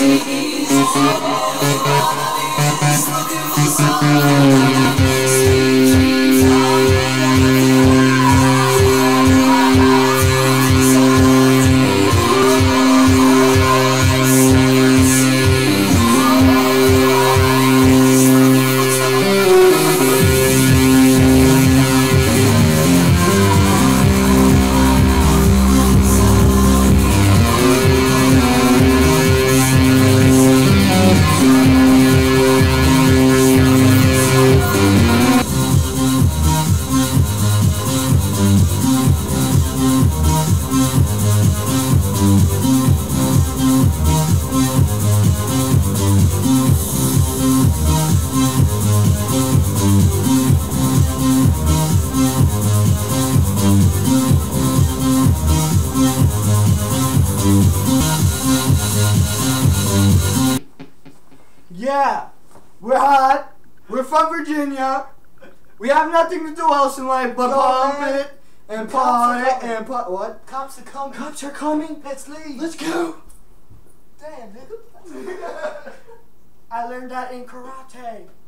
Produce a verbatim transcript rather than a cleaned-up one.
Yeah, we're hot. We're from Virginia. We have nothing to do else in life but pump it and pump it and pump. What? Cops are coming. Cops are coming. Let's leave. Let's go. Damn, nigga. I learned that in karate.